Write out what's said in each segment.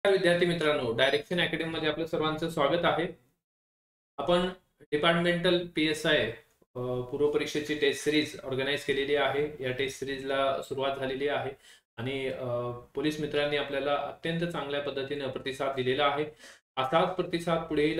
विद्यार्थी मित्रांनो, direction academy मध्ये आपलं सर्वांचं स्वागत आहे. आपण डिपार्टमेंटल PSI पूर्व परीक्षेची टेस्ट सिरीज ऑर्गनाइज केलेली आहे. या टेस्ट सिरीजला सुरुवात झालेली आहे आणि पोलीस मित्रांनी आपल्याला अत्यंत चांगल्या पद्धतीने प्रतिसाद दिलेला आहे. असाच प्रतिसाद पुढेही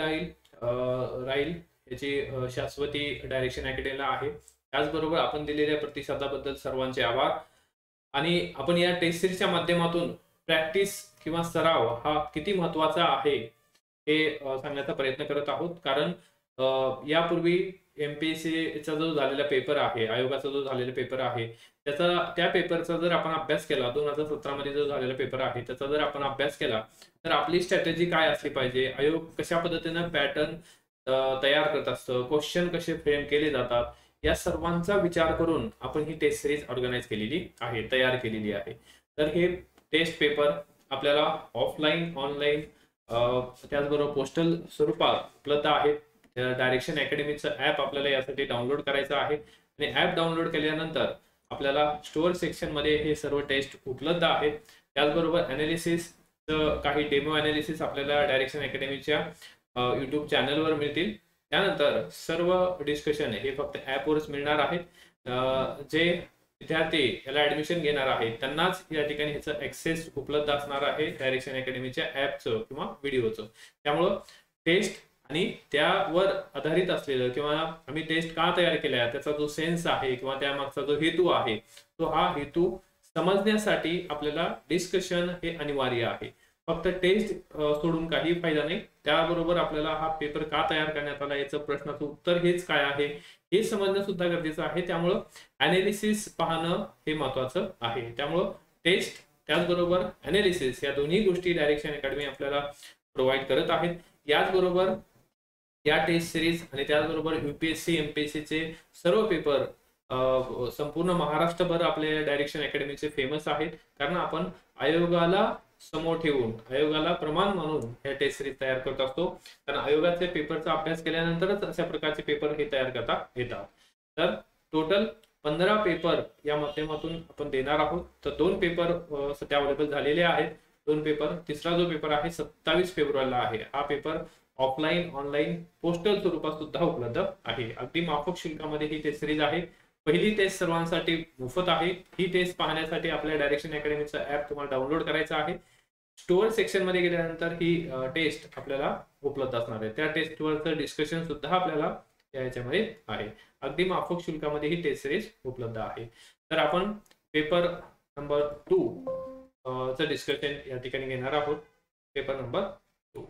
राहील याची शाश्वती डायरेक्शन अकॅडमीला आहे. त्याचबरोबर आपण दिलेल्या प्रतिसादाबद्दल सर्वांचे आभार. आणि आपण या टेस्ट सिरीजच्या माध्यमातून प्रॅक्टिस किंवा सराव हा किती महत्वाचा आहे हे सांगण्याचा प्रयत्न करत आहोत. कारण यापूर्वी MPSCचा जो झालेला पेपर आहे, आयोगाचा जो झालेला पेपर आहे, त्या पेपरचा जर आपण अभ्यास केला, 2017 मध्ये जो झालेला पेपर आहे त्याचा जर आपण अभ्यास केला तर आपली स्ट्रॅटेजी काय असली पाहिजे, आयोग कशा पद्धतीने पॅटर्न तयार करत असतं, क्वेश्चन कसे फ्रेम केले जातात, या सर्वांचा विचार करून आपण ही टेस्ट सिरीज ऑर्गनाइज केलेली आहे, तयार केलेली आहे. तर हे टेस्ट पेपर आपल्याला ऑफलाईन, ऑनलाईन, त्याचबरोबर पोस्टल स्वरूपात उपलब्ध आहे. डायरेक्शन अकॅडमीचं ऍप आपल्याला यासाठी डाउनलोड करायचं आहे आणि ऍप डाउनलोड केल्यानंतर आपल्याला स्टोअर सेक्शन मध्ये हे सर्व टेस्ट उपलब्ध आहेत. त्याचबरोबर अनालिसिस, काही डेमो अनालिसिस आपल्याला डायरेक्शन अकॅडमीच्या YouTube चॅनलवर मिळतील. त्यानंतर सर्व डिस्कशन हे फक्त ऍपवरच मिळणार आहे. जे विद्यार्थी याला ऍडमिशन घेणार आहेत त्यांनाच या ठिकाणी ह्याचं ऍक्सेस उपलब्ध असणार आहे डायरेक्शन अकॅडमीच्या ऍपचं किंवा व्हिडिओचं. त्यामुळं टेस्ट आणि त्यावर आधारित असलेलं किंवा आम्ही टेस्ट का तयार केल्या त्याचा जो सेन्स आहे किंवा त्यामागचा जो हेतू आहे, तो हा हेतू समजण्यासाठी आपल्याला डिस्कशन हे अनिवार्य आहे. फक्त टेस्ट सोडून काही फायदा नाही. त्याबरोबर आपल्याला हा पेपर का तयार करण्यात आला याचं प्रश्नाचं उत्तर हेच काय आहे हे समजणं सुद्धा गरजेचं आहे. त्यामुळं अनालिसिस पाहणं हे महत्वाचं आहे. त्यामुळं टेस्ट त्याचबरोबर अनालिसिस या दोन्ही गोष्टी डायरेक्शन अकॅडमी आपल्याला प्रोव्हाइड करत आहेत. याचबरोबर या टेस्ट सिरीज आणि त्याचबरोबर UPSC MPSC चे सर्व पेपर संपूर्ण महाराष्ट्रभर आपल्या डायरेक्शन अकॅडमीचे फेमस आहेत. कारण आपण आयोगाला समोर ठेवून, आयोगाला प्रमाण म्हणून हे टेस्ट सिरीज तयार करत असतो. कारण आयोगाचे पेपरचा अभ्यास केल्यानंतरच अशा प्रकारचे पेपर हे तयार करता येतात. तर टोटल 15 पेपर या माध्यमातून आपण देणार आहोत. तर 2 पेपर सध्या अवेलेबल झालेले आहेत. 2 पेपर, तिसरा जो पेपर आहे 27 फेब्रुवारीला आहे. हा पेपर ऑफलाईन, ऑनलाईन, पोस्टल स्वरूपात सुद्धा उपलब्ध आहे. अगदी माफक शुल्कामध्ये ही टेस्ट सिरीज आहे. पहिली टेस्ट सर्वांसाठी मोफत आहे. ही टेस्ट पाहण्यासाठी आपल्या डायरेक्शन अकॅडमीचा ऍप तुम्हाला डाउनलोड करायचा आहे. स्टोअर सेक्शन मध्ये गेल्यानंतर ही टेस्ट आपल्याला उपलब्ध असणार आहे. त्या टेस्टवरचं डिस्कशन सुद्धा आपल्याला याच्यामध्ये आहे. अगदी माफक शुल्कामध्ये ही टेस्ट सिरीज उपलब्ध आहे. तर आपण पेपर नंबर 2 चं डिस्कशन या ठिकाणी घेणार आहोत. Paper number 2.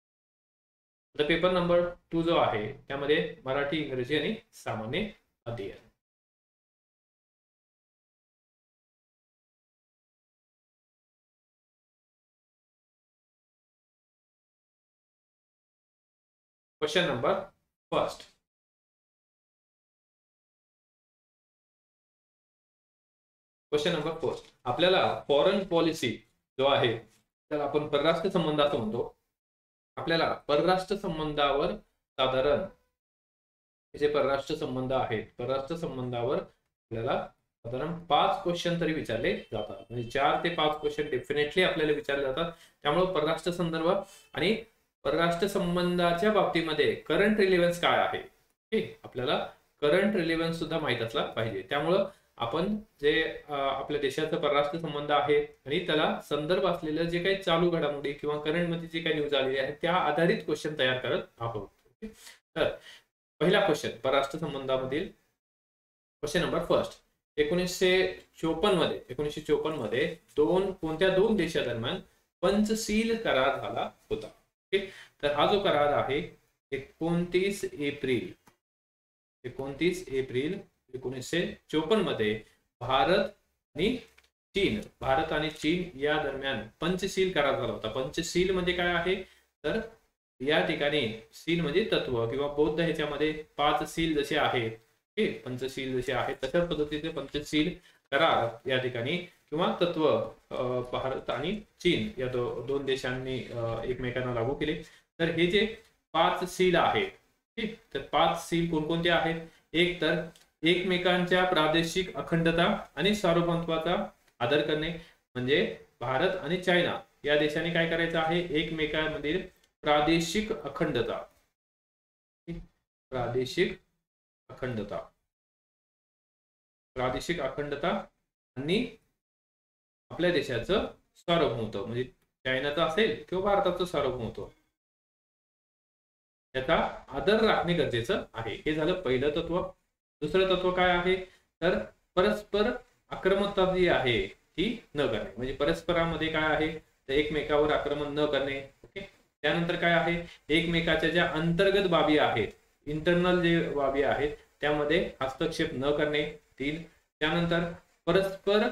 तर पेपर नंबर 2 जो आहे त्यामध्ये मराठी, इंग्रजी आणि सामान्य अध्ययन. Question number first. Question number first. आपल्याला फॉरेन पॉलिसी जो आहे त्याला आपण परराष्ट्र संबंध असं म्हणतो. आपल्याला परराष्ट्र संबंधावर साधारण जे परराष्ट्र संबंध आहेत, परराष्ट्र संबंधावर आपल्याला साधारण 5 क्वेश्चन तरी विचारले जातात. म्हणजे 4 ते 5 क्वेश्चन डेफिनेटली आपल्याला विचारले जातात. त्यामुळे परराष्ट्र संदर्भ आणि परराष्ट्र संबंधाच्या बाबतीमध्ये करंट रिलेव्हन्स काय आहे, आपल्याला करंट रिलेव्हन्स सुद्धा माहित असला पाहिजे. त्यामुळं आपण जे आपल्या देशाचा परराष्ट्र संबंध आहे आणि त्याला संदर्भ असलेलं जे काही चालू घडामोडी किंवा करंट मध्ये जे काही न्यूज आलेली आहे त्या आधारित क्वेश्चन तयार करत आहोत. तर पहिला क्वेश्चन परराष्ट्र संबंधामधील क्वेश्चन नंबर फर्स्ट. 1954 मध्ये कोणत्या दोन देशादरम्यान पंचशील करार झाला होता. तर हा जो करार आहे 29 एप्रिल 1954 मध्ये भारत आणि चीन या दरम्यान पंचशील करार झाला होता. पंचशील म्हणजे काय आहे तर या ठिकाणी शील म्हणजे तत्व किंवा बौद्ध, ह्याच्यामध्ये 5 शील जसे आहेत, पंचशील जसे आहेत तशाच पद्धतीचे पंचशील करार या ठिकाणी किंवा तत्व भारत आणि चीन या दोन देशांनी एकमेकांना लागू केले. तर हे जे 5 शील आहेत, ठीक, तर 5 शील कोणकोणते आहेत. एक तर एकमेकांच्या प्रादेशिक अखंडता आणि सार्वभौमत्वाचा आदर करणे, म्हणजे भारत आणि चायना या देशाने काय करायचं आहे, एकमेकांमधील प्रादेशिक अखंडता, प्रादेशिक अखंडता, प्रादेशिक अखंडता आणि आपल्या देशाचं सार्वभौमत्व, म्हणजे चायनाचं असेल किंवा भारताचं सार्वभौमत्व, त्याचा आदर राखणे गरजेचं आहे. हे झालं पहिलं तत्व. दुसरं तत्व काय आहे, तर परस्पर आक्रमकता जी आहे ती न करणे, म्हणजे परस्परामध्ये काय आहे, तर एकमेकावर आक्रमण न करणे. ओके. त्यानंतर काय आहे, एकमेकाच्या ज्या अंतर्गत बाबी आहेत, इंटरनल जे बाबी आहेत त्यामध्ये हस्तक्षेप न करणे. 3. त्यानंतर परस्पर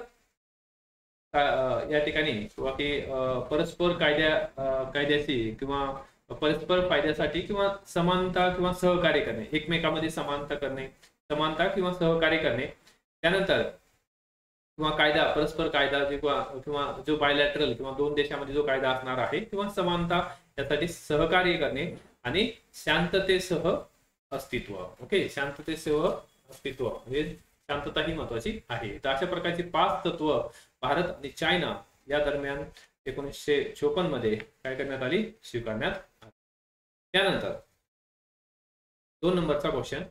या ठिकाणी किंवा की परस्पर कायद्याशी किंवा परस्पर फायद्यासाठी किंवा समानता किंवा सहकार्य करणे, एकमेकांमध्ये समानता किंवा सहकार्य करणे. त्यानंतर किंवा कायदा, परस्पर कायदा किंवा जो बायलॅटरल किंवा दोन देशामध्ये जो कायदा असणार आहे किंवा समानता यासाठी सहकार्य करणे आणि शांततेसह अस्तित्व. ओके, शांततेसह अस्तित्व म्हणजे शांतता ही महत्वाची आहे. तर अशा प्रकारची 5 तत्व भारत आणि चायना या दरम्यान 1954 मध्ये काय करण्यात आली, स्वीकारण्यात आली. त्यानंतर 2 नंबरचा question,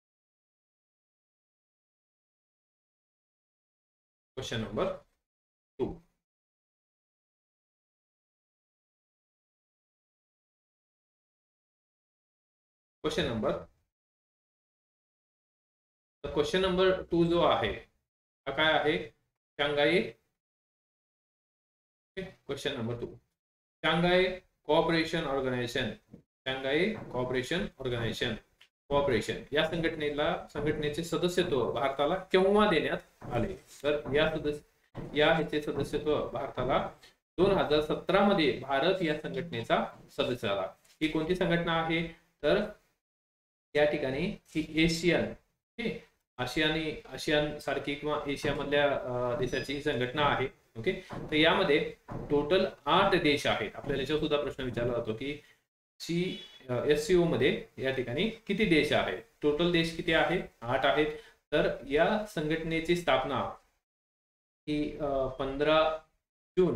question number 2. Question number 2 जो आहे हा काय आहे, Shanghai. Question number 2, Shanghai cooperation organisation, Shanghai cooperation या संघटनेचे सदस्यत्व भारताला केव्हा देण्यात आले, तर याचे सदस्यत्व भारताला 2017 मध्ये भारत या संघटनेचा सदस्य झाला. ही कोणती संघटना आहे, तर या ठिकाणी ही आशियान सारखी किंवा एशिया मधल्या देशाची ही संघटना आहे. ओके. तर यामध्ये टोटल 8 देश आहेत. आपल्याला याच्यावर सुद्धा प्रश्न विचारला जातो की SCO मध्ये या ठिकाणी किती देश आहेत, टोटल देश किती आहे, 8 आहेत. तर या संघटनेची स्थापना ही 15 जून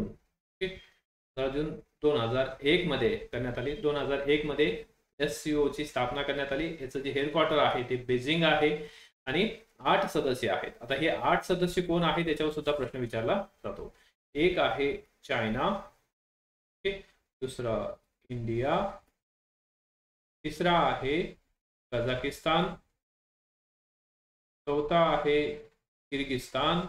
2001 मध्ये करण्यात आली. 2001 मध्ये SCO ची स्थापना करण्यात आली. याचं जे हेडक्वार्टर आहे ते बेजिंग आहे आणि 8 सदस्य आहेत. आता हे 8 सदस्य कोण आहेत त्याच्यावर सुद्धा प्रश्न विचारला जातो. एक आहे चायना, दुसरा इंडिया, तिसरा आहे कझाकिस्तान, चौथा आहे किर्गिस्तान,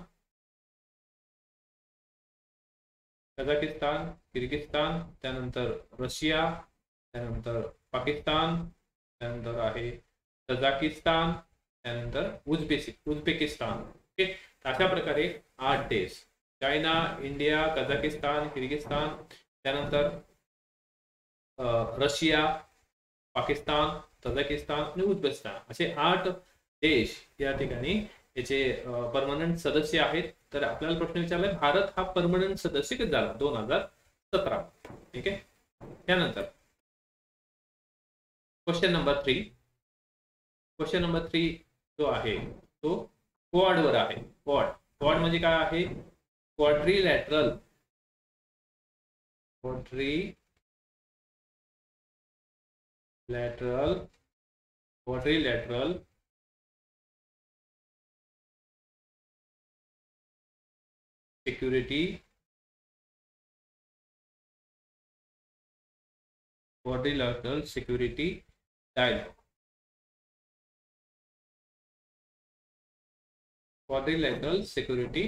त्यानंतर रशिया, त्यानंतर पाकिस्तान, त्यानंतर आहे तजाकिस्तान, त्यानंतर उझबेकिस्तान. ओके. अशा प्रकारे 8 देश, चायना, इंडिया, कझाकिस्तान, किर्गिस्तान, त्यानंतर रशिया, पाकिस्तान, तजाकिस्तान आणि उझबेकिस्तान असे 8 देश या ठिकाणी याचे परमनंट सदस्य आहेत. तर आपल्याला प्रश्न विचारलाय भारत हा परमनंट सदस्य कधी झाला, 2017. ठीक आहे. त्यानंतर क्वेश्चन नंबर 3 जो आहे तो क्वाड वर आहे. क्वाड म्हणजे काय आहे, quadrilateral security dialogue. Quadrilateral security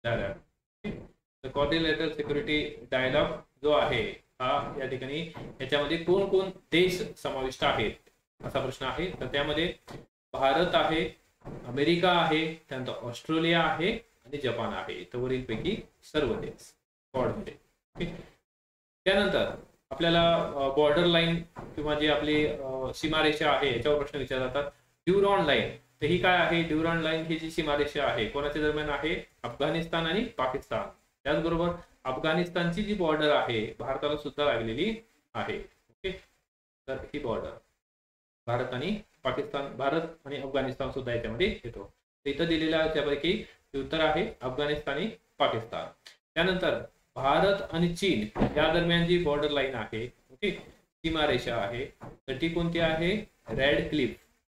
dialogue जो आहे हा या ठिकाणी याच्यामध्ये कोण कोण देश समाविष्ट आहेत असा प्रश्न आहे. तर त्यामध्ये भारत आहे, अमेरिका आहे, त्यानंतर ऑस्ट्रेलिया आहे आणि जपान आहे. तर वरीलपैकी सर्व देश क्वाडमध्ये. त्यानंतर आपल्याला बॉर्डर लाईन किंवा जी आपली सीमारेषा आहे याच्यावर प्रश्न विचारला जातात. ड्युरॉन लाईन, तर ही काय आहे, ड्युरॉन लाईन ही जी सीमारेषा आहे कोणाच्या दरम्यान आहे, अफगाणिस्तान आणि पाकिस्तान. त्याचबरोबर अफगाणिस्तानची जी बॉर्डर आहे भारताला सुद्धा लागलेली आहे. ओके. तर ही बॉर्डर भारत आणि अफगाणिस्तान सुद्धा याच्यामध्ये येतो. इथं दिलेल्या त्यापैकी उत्तर आहे अफगाणिस्तान आणि पाकिस्तान. त्यानंतर भारत आणि चीन या दरम्यान जी बॉर्डर लाईन आहे, ओके, सीमारेषा आहे, तर ती कोणती आहे? Radcliffe,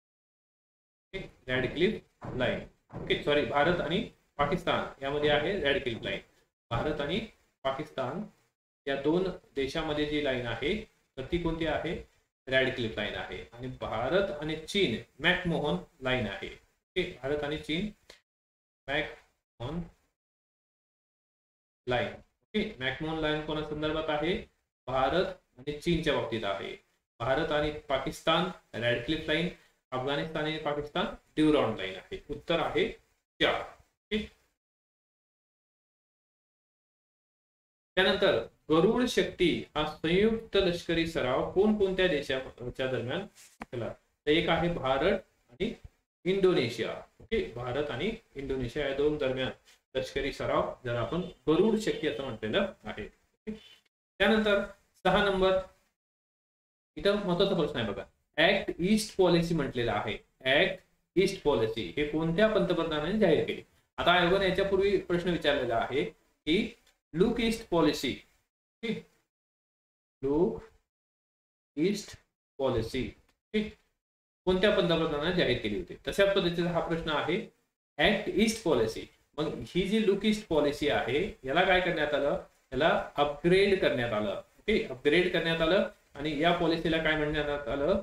Radcliffe line. Okay, sorry, Bharat आणि पाकिस्तान यामध्ये आहे रेड क्लिफ लाईन. भारत आणि पाकिस्तान या दोन देशामध्ये जी लाईन आहे तर ती कोणती आहे? रेड क्लिफ लाईन आहे. आणि भारत आणि चीन मॅकमोहन लाईन आहे. ओके, भारत आणि चीन McMahon line. Okay, McMahon line कोणा संदर्भात आहे? भारत आणि चीनच्या बाबतीत आहे. भारत आणि Pakistan Radcliffe line, Afghanistan आणि पाकिस्तान ड्युरॉन लाईन आहे. उत्तर आहे 4. त्यानंतर गरुड शक्ती हा संयुक्त लष्करी सराव कोणकोणत्या देशाच्या दरम्यान केला? तर एक आहे भारत आणि इंडोनेशिया. ओके, भारत आणि इंडोनेशिया या दोन दरम्यान लष्करी सराव ज्याला आपण गरुड शक्ती असं म्हटलेलं आहे. त्यानंतर 6 नंबर, इथं महत्वाचा प्रश्न आहे बघा. ऍक्ट ईस्ट पॉलिसी म्हटलेला आहे. ऍक्ट ईस्ट पॉलिसी हे कोणत्या पंतप्रधानांनी जाहीर केली? आता आयोगाने याच्यापूर्वी प्रश्न विचारलेला आहे की look east policy, look east policy कोणत्या पंतप्रधानाने जाहीर केली होती? तशा पद्धतीचा हा प्रश्न आहे. Act east policy. मग ही जी लुक ईस्ट पॉलिसी आहे याला काय करण्यात आलं? याला अपग्रेड करण्यात आलं. ओके, अपग्रेड करण्यात आलं. आणि या पॉलिसीला काय म्हणण्यात आलं?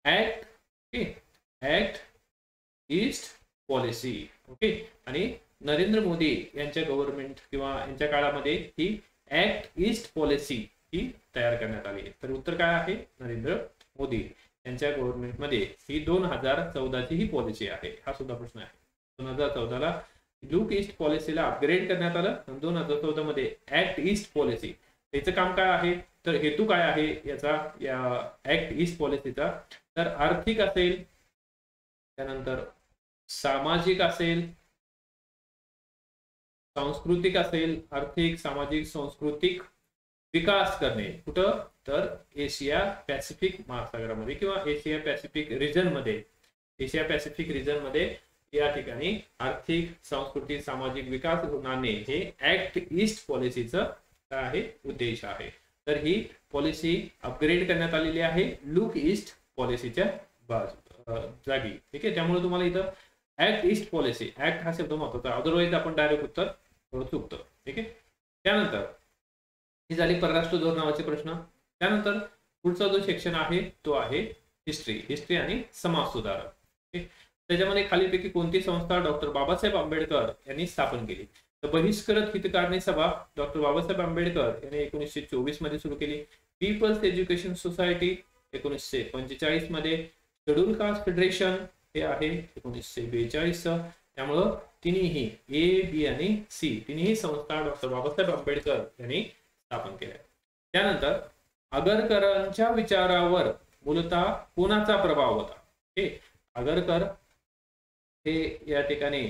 Act east policy. ओके, आणि नरेंद्र मोदी यांच्या गव्हर्नमेंट किंवा यांच्या काळामध्ये ही ऍक्ट ईस्ट पॉलिसी ही तयार करण्यात आली. तर उत्तर काय आहे? नरेंद्र मोदी यांच्या गव्हर्नमेंटमध्ये ही 2014ची ही पॉलिसी आहे. हा सुद्धा प्रश्न आहे. 2014 ला लुक ईस्ट पॉलिसीला अपग्रेड करण्यात आलं. 2014 मध्ये ऍक्ट ईस्ट पॉलिसी. याचं काम काय आहे? तर हेतू काय आहे याचा, या ऍक्ट ईस्ट पॉलिसीचा? तर आर्थिक असेल, त्यानंतर सामाजिक असेल, सांस्कृतिक असेल, आर्थिक, सामाजिक, सांस्कृतिक विकास करणे. कुठं? तर एशिया पॅसिफिक महासागरामध्ये किंवा एशिया पॅसिफिक रिजन मध्ये, एशिया पॅसिफिक रिजन मध्ये या ठिकाणी आर्थिक, सांस्कृतिक, सामाजिक विकास होणे हे ऍक्ट ईस्ट पॉलिसीचं काय आहे? उद्देश आहे. तर ही पॉलिसी अपग्रेड करण्यात आलेली आहे लुक ईस्ट पॉलिसीच्या जागी. ठीक आहे, त्यामुळे तुम्हाला इथं ऍक्ट ईस्ट पॉलिसी, ऍक्ट हा शब्द महत्वाचा, अदरवाईज आपण डायरेक्ट उत्तर चुकतो. ठीक आहे. त्यानंतर ही झाली परराष्ट्र धोरण नावाचे प्रश्न. त्यानंतर पुढचा जो सेक्शन आहे तो आहे हिस्ट्री. हिस्ट्री आणि समाज सुधारक. त्याच्यामध्ये खालीपैकी कोणती संस्था डॉक्टर बाबासाहेब आंबेडकर यांनी स्थापन केली? तर बहिष्कृत हितकारणी सभा डॉक्टर बाबासाहेब आंबेडकर यांनी 1924 मध्ये सुरू केली. पीपल्स एज्युकेशन सोसायटी 1945 मध्ये. शेड्यूल कास्ट फेडरेशन हे आहे 1942. त्यामुळं तिन्ही ए, बी आणि सी तिन्ही संस्था डॉक्टर बाबासाहेब आंबेडकर यांनी स्थापन केल्या. त्यानंतर आगरकरांच्या विचारावर मूलतः कोणाचा प्रभाव होता? हे आगरकर हे या ठिकाणी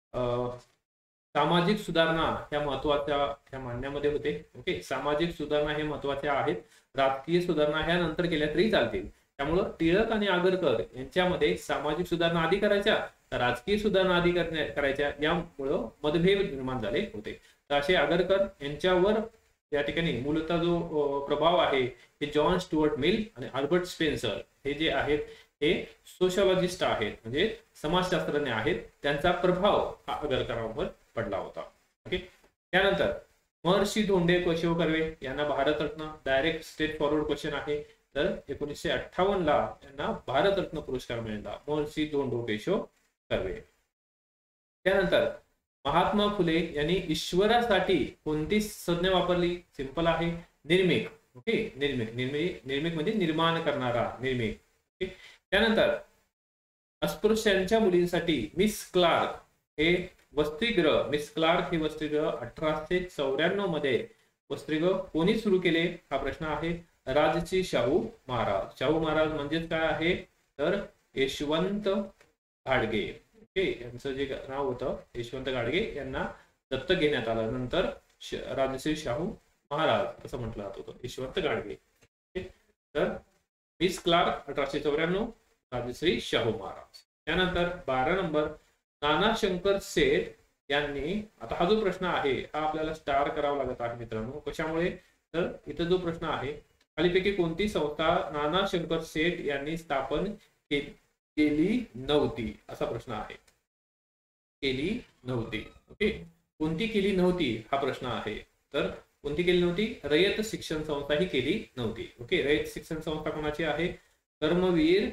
सामाजिक सुधारणा ह्या महत्वाच्या ह्या मांडण्यामध्ये होते. ओके, सामाजिक सुधारणा हे महत्वाच्या आहेत. राजकीय सुधारणा ह्या नंतर केल्या तरी चालतील. त्यामुळं टिळक आणि आगरकर यांच्यामध्ये सामाजिक सुधारणा आधी करायच्या, राजकीय सुधारणा आधी करायच्या, यामुळं मतभेद निर्माण झाले होते. तर असे आगरकर यांच्यावर या ठिकाणी मूलतः जो प्रभाव आहे हे जॉन स्टुअर्ट मिल आणि अल्बर्ट स्पेन्सर हे जे आहेत हे सोशलॉजिस्ट आहेत, म्हणजे समाजशास्त्रज्ञ आहेत. त्यांचा प्रभाव हा आगरकरांवर पडला होता. ओके. त्यानंतर महर्षी धोंडे केशव कर्वे यांना Bharat Ratna, direct straightforward question आहे. तर 1958 ला यांना भारतरत्न पुरस्कार मिळाला, महर्षी धोंडो केशव कर्वे. त्यानंतर महात्मा फुले यांनी ईश्वरासाठी कोणती संज्ञा वापरली? सिंपल आहे, निर्मिक. ओके, निर्मिक म्हणजे निर्माण करणारा, निर्मिक. ओके. त्यानंतर अस्पृश्यांच्या मुलींसाठी मिस क्लार्क हे वसतिगृह, मिस क्लार्क हे वसतिगृह 1894 मध्ये वसतिगृह कोणी सुरू केले? हा प्रश्न आहे. राजश्री शाहू महाराज. शाहू महाराज म्हणजेच काय आहे? तर यशवंत घाडगे. ओके, यांचं जे नाव होतं यशवंत घाडगे यांना दत्तक घेण्यात आलं. नंतर राजश्री शाहू महाराज असं म्हटलं जात होतं, यशवंत घाडगे. तर मिस क्लार्क 1894, राजश्री शाहू महाराज. त्यानंतर 12 नंबर नाना शंकर सेठ यांनी, आता हा जो प्रश्न आहे हा आपल्याला स्टार करावा लागत आहे मित्रांनो. कशामुळे? तर इथं जो प्रश्न आहे, खालीपैकी कोणती संस्था नाना शंकर शेठ यांनी स्थापन केली नव्हती, असा प्रश्न आहे. केली नव्हती. ओके, कोणती केली नव्हती हा प्रश्न आहे. तर कोणती केली नव्हती? रयत शिक्षण संस्था ही केली नव्हती. ओके, रयत शिक्षण संस्था कोणाची आहे? कर्मवीर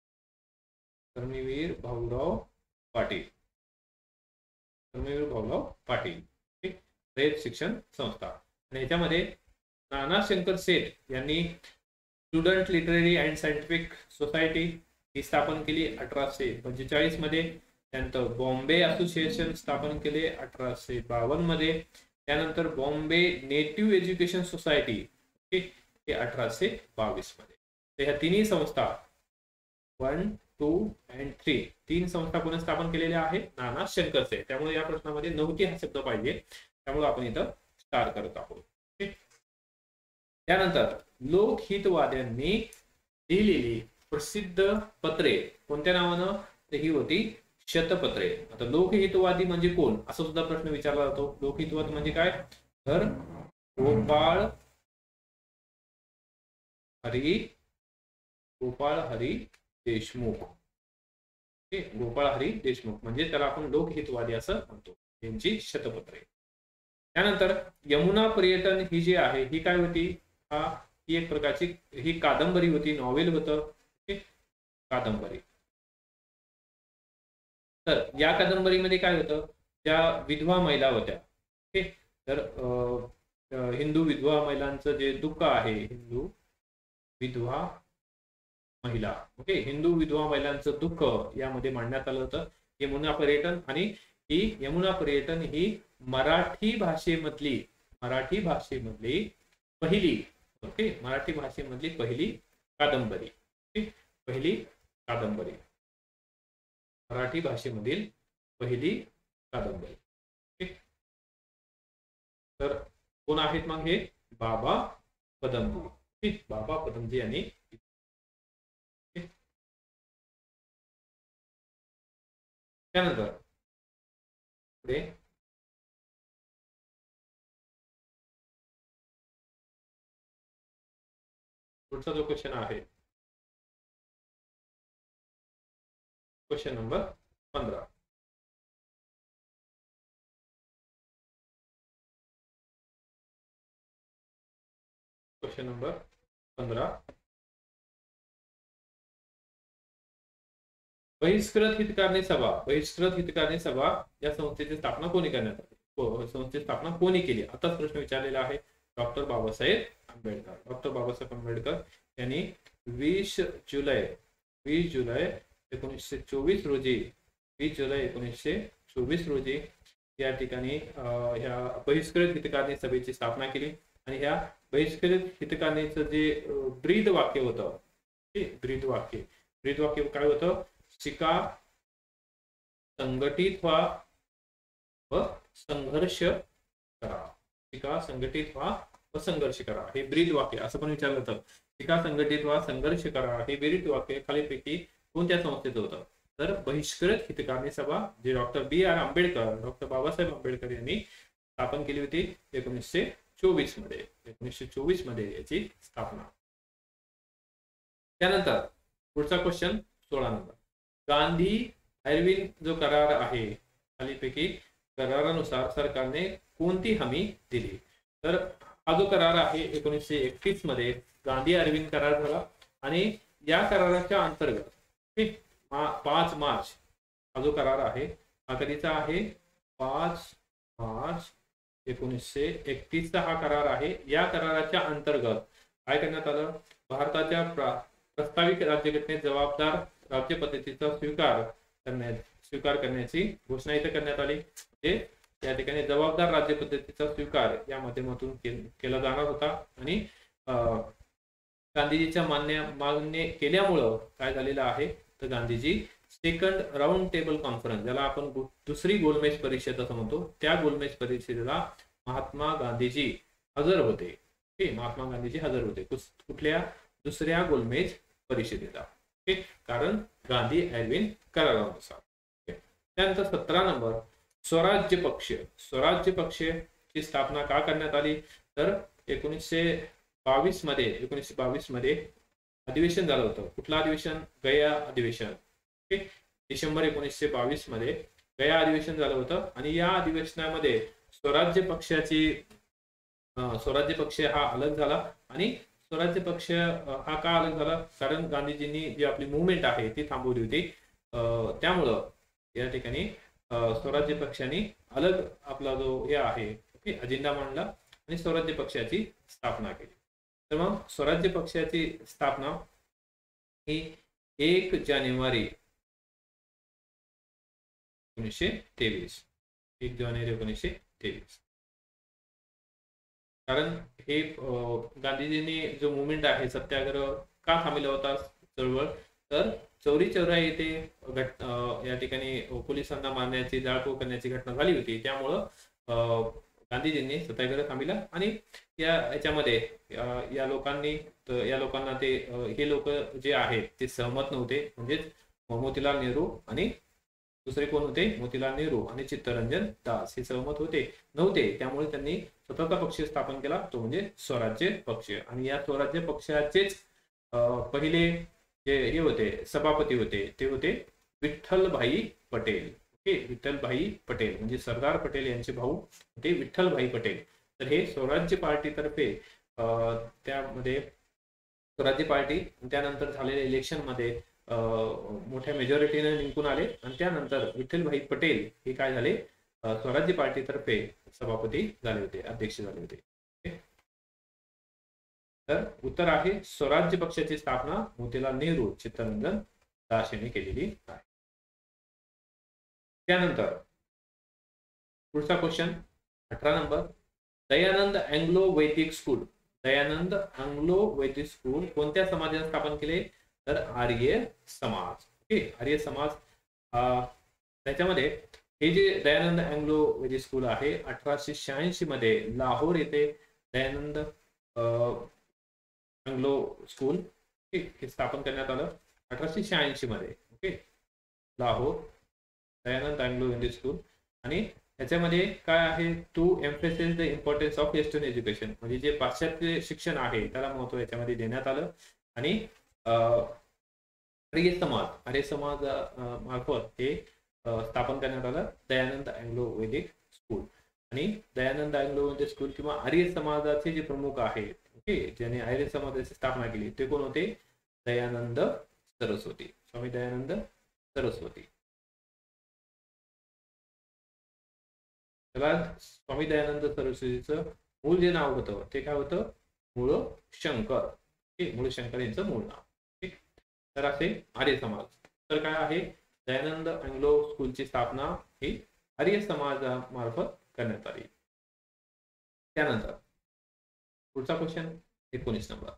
भाऊराव पाटील. कर्मवीर भाऊराव पाटील. रयत शिक्षण संस्था. आणि याच्यामध्ये नाना शंकर शेठ यांनी student literary and scientific society ही स्थापन केली 1845 मध्ये. त्यानंतर बॉम्बे असोसिएशन स्थापन केले 1852 मध्ये. त्यानंतर बॉम्बे नेटिव्ह एज्युकेशन सोसायटी हे 1822 मध्ये. तर ह्या तिन्ही संस्था 1, 2 and 3 तीन संस्था कोणी स्थापन केलेल्या आहेत? नाना शंकर शेठ. त्यामुळे या प्रश्नामध्ये नव्हती हा शब्द पाहिजे, त्यामुळे आपण इथं स्टार करत आहोत. त्यानंतर लोकहितवाद्यांनी लिहिलेली प्रसिद्ध पत्रे कोणत्या नावानं? तर ही होती शतपत्रे. आता लोकहितवादी म्हणजे कोण, असा सुद्धा प्रश्न विचारला जातो. लोकहितवाद म्हणजे काय? तर गोपाळ हरी देशमुख. गोपाळ हरी देशमुख म्हणजे त्याला आपण लोकहितवादी असं म्हणतो, यांची शतपत्रे. त्यानंतर यमुना पर्यटन ही जी आहे ही काय होती? ही एक प्रकारची ही कादंबरी होती, नॉवेल होतं. कादंबरी. तर या कादंबरीमध्ये काय होतं? ज्या विधवा महिला होत्या, तर हिंदू विधवा महिलांचं जे दुःख आहे, हिंदू विधवा महिला, ओके, हिंदू विधवा महिलांचं दुःख यामध्ये मांडण्यात आलं होतं यमुना पर्यटन. आणि ही यमुना पर्यटन ही मराठी भाषेमधली पहिली, ओके, मराठी भाषेमधली पहिली कादंबरी. पहिली कादंबरी, मराठी भाषेमधील पहिली कादंबरी. तर कोण आहेत मग हे? बाबा पदमजी. बाबा पदमजी यांनी. त्यानंतर पुढे पुढचा जो क्वेश्चन आहे, क्वेश्चन नंबर 15. Question number 15. बहिष्कृत हितकारणी सभा या संस्थेची स्थापना कोणी करण्यात आली? संस्थेची स्थापना कोणी केली? आताच प्रश्न विचारलेला आहे. डॉक्टर बाबासाहेब आंबेडकर. डॉक्टर बाबासाहेब आंबेडकर यांनी 20 जुलै 1924 रोजी 20 जुलै 1924 रोजी या ठिकाणी ह्या बहिष्कृत हितकारणी सभेची स्थापना केली. आणि ह्या बहिष्कृत हितकारणीचं जे ब्रीद वाक्य होतं, ब्रीद वाक्य काय होतं? शिका, संघटित व्हा व संघर्ष करा. शिका, संघटित व्हा व संघर्ष करा, हे ब्रीद वाक्य असं पण विचारलं होतं. शिका, संघटित व्हा, संघर्ष करा हे ब्रीद वाक्य खालीपैकी कोणत्या संस्थेचं होतं? तर बहिष्कृत हितकारणी सभा, जे डॉक्टर डॉक्टर बाबासाहेब आंबेडकर यांनी स्थापन केली होती 1924 मध्ये. 1924 मध्ये याची स्थापना. त्यानंतर पुढचा क्वेश्चन 16 नंबर. गांधी इर्विन जो करार आहे, खालीपैकी करारानुसार सरकारने कोणती हमी दिली? तर हा जो करार आहे 1931 मध्ये गांधी इर्विन करार झाला. आणि या कराराच्या अंतर्गत 5 मार्च हा जो करार आहे हा कधीचा आहे? 5 मार्च 1931 चा हा करार आहे. या कराराच्या अंतर्गत काय करण्यात आलं? भारताच्या प्रस्तावित राज्यघटनेत जबाबदार राज्य पद्धतीचा स्वीकार करण्याची घोषणा इथे करण्यात आली. या ठिकाणी जबाबदार राज्य पद्धतीचा स्वीकार या माध्यमातून केला जाणार होता. आणि गांधीजीच्या मान्य केल्यामुळं काय झालेलं आहे? तर Gandhiji second round table conference, ज्याला आपण दुसरी गोलमेज परिषद असं म्हणतो, त्या गोलमेज परिषदेला महात्मा गांधीजी हजर होते. महात्मा गांधीजी हजर होते. कुठल्या? दुसऱ्या गोलमेज परिषदेला. कारण गांधी इर्विन करारानुसार. त्यानंतर 17 नंबर. स्वराज्य पक्ष, स्वराज्य पक्षाची स्थापना का करण्यात आली, तर 1922 मध्ये अधिवेशन झालं होतं. कुठलं अधिवेशन? गया अधिवेशन. ओके, डिसेंबर 1922 मध्ये गया अधिवेशन झालं होतं आणि या अधिवेशनामध्ये स्वराज्य पक्ष हा अलग झाला. आणि स्वराज्य पक्ष हा का अलग झाला? कारण गांधीजींनी जी आपली मुवमेंट आहे ती थांबवली होती. त्यामुळं या ठिकाणी स्वराज्य पक्षाने अलग आपला जो हे आहे अजेंडा मांडला आणि स्वराज्य पक्षाची स्थापना केली. तर मग स्वराज्य पक्षाची स्थापना ही 1 जानेवारी 1923, 1 जानेवारी 1923. कारण हे गांधीजींनी जो मुवमेंट आहे सत्याग्रह का थांबवला होता चळवळ, तर चौरी चौरा येथे या ठिकाणी पोलिसांना मारण्याची, जाळपोळ करण्याची घटना झाली होती. त्यामुळं गांधीजींनी सत्याग्रह थांबविला आणि याच्यामध्ये या लोकांना ते हे लोक जे आहेत ते सहमत नव्हते. म्हणजेच मोतीलाल नेहरू आणि दुसरे कोण होते? मोतीलाल नेहरू आणि चित्तरंजन दास हे सहमत नव्हते. त्यामुळे त्यांनी स्वतःचा पक्ष स्थापन केला, तो म्हणजे स्वराज्य पक्ष. आणि या स्वराज्य पक्षाचेच पहिले जे हे होते सभापती होते ते होते विठ्ठलभाई पटेल. ओके, विठ्ठलभाई पटेल म्हणजे सरदार पटेल यांचे भाऊ होते विठ्ठलभाई पटेल. तर हे स्वराज्य पार्टीतर्फे त्यामध्ये स्वराज्य पार्टी त्यानंतर झालेल्या इलेक्शन मध्ये मोठ्या मेजॉरिटीने निवडून आले आणि त्यानंतर विठ्ठलभाई पटेल हे काय झाले? स्वराज्य पार्टीतर्फे सभापती झाले होते, अध्यक्ष झाले होते. तर उत्तर आहे स्वराज्य पक्षाची स्थापना मोतीलाल नेहरू, चित्तरंजन दास यांनी केलेली आहे. त्यानंतर पुढचा question 18 number, Dayanand Anglo Vedic school. Dayanand Anglo Vedic school कोणत्या समाजाने स्थापन केले? तर आर्य समाज. ओके, आर्य समाज. त्याच्यामध्ये हे जे दयानंद अँग्लो वैदिक स्कूल आहे 1886 मध्ये लाहोर येथे दयानंद अँग्लो स्कूल हे स्थापन करण्यात आलं 1886 मध्ये. Okay, Lahore Dayanand Anglo Indian school. आणि त्याच्यामध्ये काय आहे? To emphasis the importance of western education, म्हणजे जे पाश्चात्य शिक्षण आहे त्याला महत्व याच्यामध्ये देण्यात आलं. आणि आर्य समाज मार्फत हे स्थापन करण्यात आलं दयानंद अँग्लो वैदिक स्कूल. आणि दयानंद अँग्लो वैदिक स्कूल किंवा आर्य समाजाचे जे प्रमुख आहेत, ओके, ज्यांनी आर्य समाजाची स्थापना केली ते कोण होते? दयानंद सरस्वती, स्वामी दयानंद सरस्वती. त्याला स्वामी दयानंद सरस्वतीचं मूळ जे नाव होतं ते काय होतं? मूळशंकर. मूळशंकर यांचं मूळ नाव. ठीक, तर असे आर्य समाज. तर काय आहे? दयानंद अँग्लो स्कूलची स्थापना ही आर्य समाजामार्फत करण्यात आली. त्यानंतर पुढचा क्वेश्चन 19 नंबर,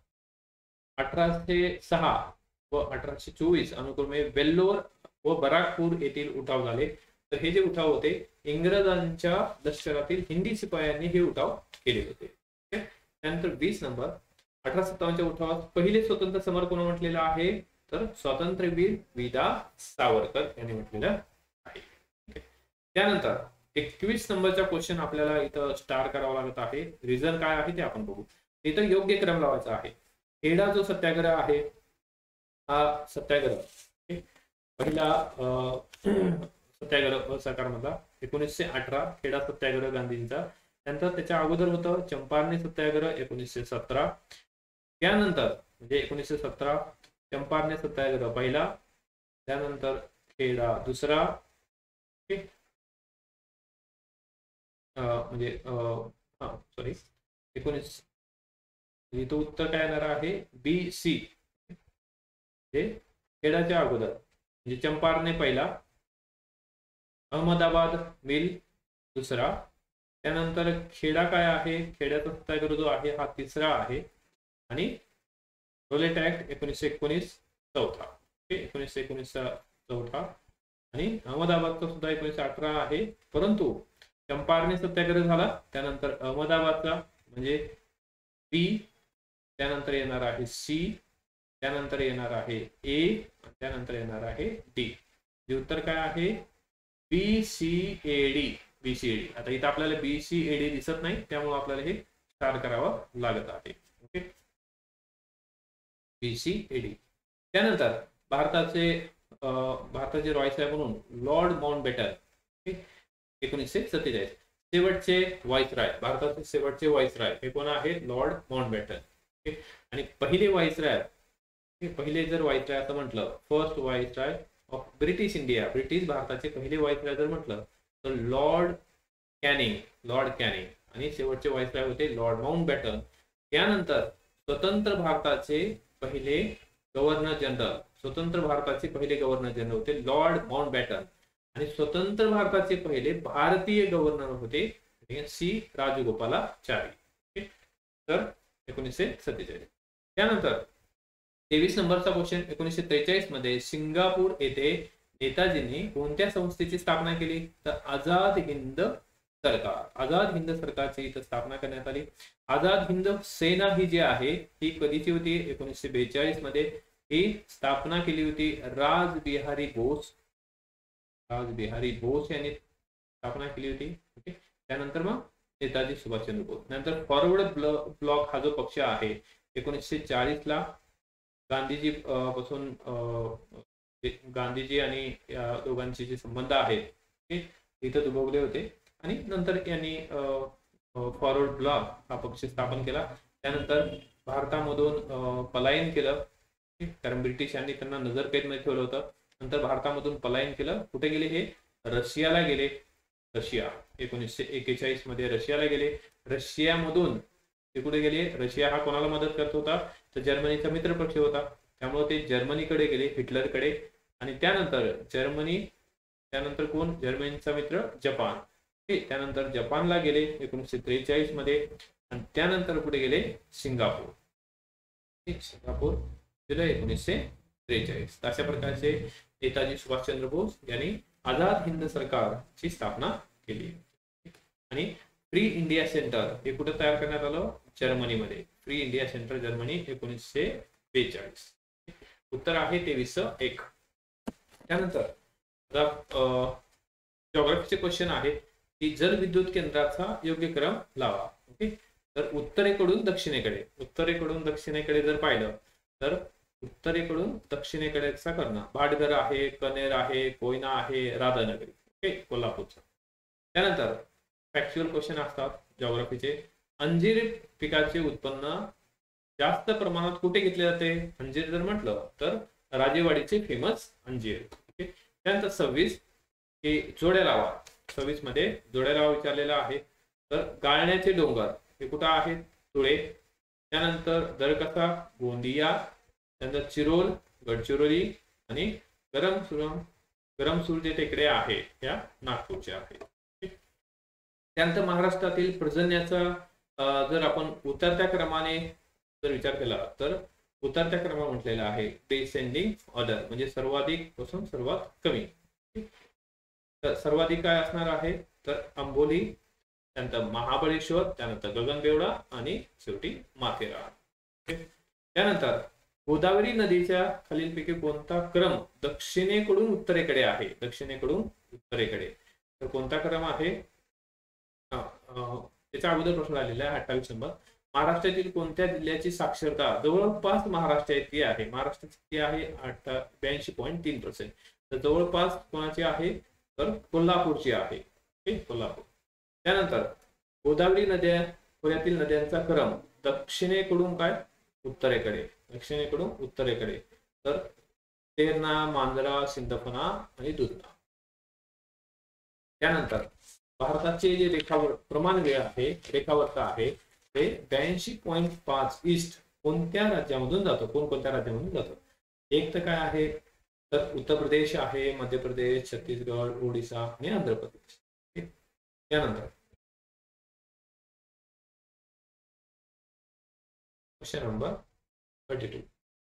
1806 व 1824 अनुक्रमे वेल्लोर व बराकपूर येथील उठाव झाले. तर हे जे उठाव होते इंग्रजांच्या लष्करातील हिंदी शिपायांनी हे उठाव केले होते. त्यानंतर 20 नंबर, 1857च्या उठावात पहिले स्वतंत्र समर कोण म्हटलेलं आहे? तर स्वातंत्र्यवीर विदा सावरकर यांनी म्हटलेलं आहे. त्यानंतर 21 नंबरचा क्वेश्चन आपल्याला इथं स्टार करावा लागत आहे. रिझन काय आहे ते आपण बघू. इथं योग्य क्रम लावायचा आहे. खेडा जो सत्याग्रह आहे हा सत्याग्रह पहिला सत्याग्रह असहकार मधला 1918 खेडा सत्याग्रह गांधींचा. त्यानंतर त्याच्या अगोदर होतं चंपारणी सत्याग्रह 1917. त्यानंतर म्हणजे 1917 चंपारणी सत्याग्रह पहिला, त्यानंतर खेडा दुसरा. म्हणजे सॉरी 19 इथं उत्तर काय येणार आहे? B C. खेडाच्या अगोदर म्हणजे चंपारणे पहिला, अहमदाबाद मिल दुसरा, त्यानंतर खेडा काय आहे? खेड्याचा सत्याग्रह जो आहे हा तिसरा आहे. आणि रोलेट ऍक्ट 1919 चौथा. 1919 चौथा. आणि अहमदाबादचा सुद्धा 1918 आहे. परंतु चंपारणी सत्याग्रह झाला त्यानंतर अहमदाबादचा म्हणजे बी, त्यानंतर येणार आहे सी, त्यानंतर येणार आहे ए, त्यानंतर येणार आहे डी. उत्तर काय आहे? BCAD. BCAD. आता इथं आपल्याला BCAD दिसत नाही, त्यामुळे आपल्याला हे स्टार करावं लागत आहे. Okay, BCAD. त्यानंतर भारताचे रॉयसराय म्हणून लॉर्ड माउंटबॅटन 1947. शेवटचे व्हाईसराय, भारताचे शेवटचे व्हाईसराय हे कोण आहेत? Lord Mountbatten. आणि पहिले व्हाईसराय, पहिले जर व्हाईसराय असं म्हटलं, first viceroy of British India, British भारताचे पहिले व्हाईसराय जर म्हटलं तर लॉर्ड कॅनिंग. Lord Canning. आणि शेवटचे व्हाईसराय होते लॉर्ड माउंटबॅटन. त्यानंतर स्वतंत्र भारताचे पहिले गव्हर्नर जनरल, स्वतंत्र भारताचे पहिले गव्हर्नर जनरल होते लॉर्ड माउंटबॅटन. आणि स्वतंत्र भारताचे पहिले भारतीय गव्हर्नर होते सी राजगोपालाचारी. तर 1947. त्यानंतर 23 नंबरचा क्वेश्चन, 1943 मध्ये सिंगापूर येथे नेताजींनी कोणत्या संस्थेची स्थापना केली? तर आझाद हिंद सरकार. आझाद हिंद सरकारची इथं स्थापना करण्यात आली. आझाद हिंद सेना ही जी आहे ही कधीची होती? 1942 मध्ये ही स्थापना केली होती राजबिहारी बोस. राजबिहारी बोस यांनी स्थापना केली होती. ओके, त्यानंतर मग नेताजी सुभाषचंद्र बोस. नंतर फॉरवर्ड ब्लॉक हा जो पक्ष आहे 1940 ला गांधीजी पासून गांधीजी आणि या दोघांचे जे संबंध आहेत इथं दुभवले होते. आणि नंतर यांनी फॉरवर्ड ब्लॉक हा पक्ष स्थापन केला. त्यानंतर भारतामधून पलायन केलं, कारण ब्रिटिशांनी त्यांना नजरकैदमध्ये ठेवलं होतं. नंतर भारतामधून पलायन केलं. कुठे गेले हे? रशियाला गेले. रशिया 1941 मध्ये रशियाला गेले. रशियामधून ते कुठे गेले? रशिया हा कोणाला मदत करत होता? तर जर्मनीचा मित्रपक्ष होता, त्यामुळे ते जर्मनीकडे गेले, हिटलरकडे. आणि त्यानंतर कोण? जर्मनीचा मित्र जपान. त्यानंतर जपानला गेले 1943 मध्ये. आणि त्यानंतर कुठे गेले? सिंगापूर. सिंगापूर जुलै 1943. अशा प्रकारचे नेताजी सुभाषचंद्र बोस यांनी आझाद हिंद सरकारची स्थापना केली. आणि फ्री इंडिया सेंटर हे कुठे तयार करण्यात आलं? जर्मनीमध्ये. Free India centre Germany 1942. उत्तर आहे 23-1. त्यानंतर जॉग्राफीचे क्वेश्चन आहे की जलविद्युत केंद्राचा योग्य क्रम लावा. ओके, तर उत्तरेकडून दक्षिणेकडे जर पाहिलं तर उत्तरेकडून दक्षिणेकडेचा कर्ण भाटघर आहे, कनेर आहे, कोयना आहे, राधानगरी. ओके, कोल्हापूरचा. त्यानंतर फॅक्च्युअल क्वेश्चन असतात जॉग्राफीचे. अंजीर पिकाचे उत्पन्न जास्त प्रमाणात कुठे घेतले जाते? अंजीर जर म्हटलं तर राजेवाडीचे फेमस अंजीर. ओके, त्यानंतर 26 हे जोड्या लावा. 26 मध्ये जोड्या लावा विचारलेला आहे. तर गाळण्याचे डोंगर हे कुठं आहेत? धुळे. त्यानंतर दरकसा गोंदिया. त्यानंतर चिरोल गडचिरोली. आणि गरमसूर जे टेकडे आहे त्या नागपूरच्या आहेत. त्यानंतर महाराष्ट्रातील पर्जन्याचा जर आपण उतरत्या क्रमाने जर विचार केला तर उतरत्या क्रम म्हटलेला आहे डिसेंडिंग ऑर्डर, म्हणजे सर्वाधिक पासून सर्वात कमी. तर सर्वाधिक काय असणार आहे? तर आंबोली, त्यानंतर महाबळेश्वर, त्यानंतर गगनबावडा आणि शेवटी माथेरान. त्यानंतर गोदावरी नदीच्या खालीलपैकी कोणता क्रम दक्षिणेकडून उत्तरेकडे आहे? दक्षिणेकडून उत्तरेकडे तर कोणता क्रम आहे? त्याच्या अगोदर प्रश्न आलेला आहे 28 नंबर. महाराष्ट्रातील कोणत्या जिल्ह्याची साक्षरता जवळपास महाराष्ट्र इतकी आहे? महाराष्ट्राची किती आहे? 82.3%. तर जवळपास कोणाची आहे? तर कोल्हापूरची आहे. कोल्हापूर. त्यानंतर गोदावरी नद्या खोऱ्यातील नद्यांचा क्रम दक्षिणेकडून काय? उत्तरेकडे. दक्षिणेकडून उत्तरेकडे तर तेरणा, मांजरा, सिंदफणा आणि दुधना. त्यानंतर भारताचे जे प्रमाण वेळ आहे, रेखावर्त आहे ते 82.5 ईस्ट कोणत्या राज्यामधून जातो? कोणत्या राज्यामधून जातो? एक तर काय आहे? तर उत्तर प्रदेश आहे, मध्य प्रदेश, छत्तीसगड, ओडिसा आणि आंध्र प्रदेश. त्यानंतर क्वेश्चन नंबर 32.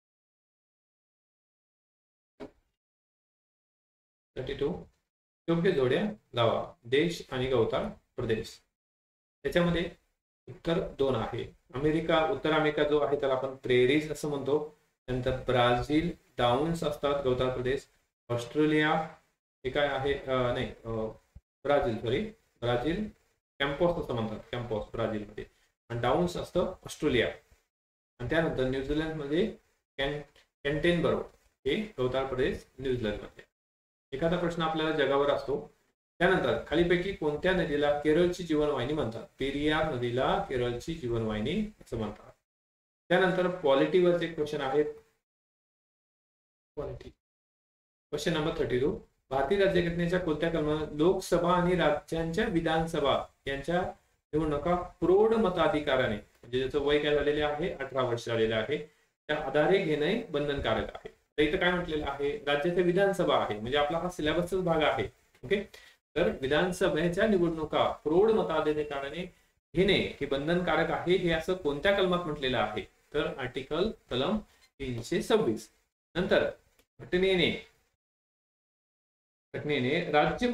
योग्य जोड्या लावा. देश आणि गवताळ प्रदेश. त्याच्यामध्ये उत्तर 2 आहे. उत्तर अमेरिका जो आहे त्याला आपण प्रेरीज असं म्हणतो. नंतर ब्राझील डाऊन्स असतात गवताळ प्रदेश. ऑस्ट्रेलिया हे काय आहे, नाही, ब्राझील, सॉरी, ब्राझील कॅम्पॉस असं म्हणतात, कॅम्पॉस ब्राझीलमध्ये. आणि डाऊन्स असतं ऑस्ट्रेलिया. आणि त्यानंतर न्यूझीलंडमध्ये कॅन्टेनबरो हे गौतार प्रदेश न्यूझीलंडमध्ये. एखादा प्रश्न आपल्याला जगावर असतो. त्यानंतर खालीपैकी कोणत्या नदीला केरळची जीवनवाहिनी म्हणतात? पेरियार नदीला केरळची जीवनवाहिनी असं म्हणतात. त्यानंतर पॉलिटीवरचे क्वेश्चन आहेत. Polity question number 32. भारतीय राज्यघटनेच्या कोणत्या कलमात लोकसभा आणि राज्यांच्या विधानसभा यांच्या निवडणुका प्रौढ मताधिकाराने, म्हणजे ज्याचं वय काय झालेले आहे, 18 वर्ष झालेले आहे, त्या आधारे घेणे बंधनकारक आहे. तर इथं काय म्हटलेलं आहे, राज्याच्या विधानसभा आहे, म्हणजे आपला हा सिलेबसचाच भाग आहे. ओके, तर विधानसभेच्या निवडणुका प्रौढ मताधिकाराने घेणे हे बंधनकारक आहे, हे असं कोणत्या कलमात म्हटलेलं आहे? तर आर्टिकल कलम 326. नंतर घटनेने राज्य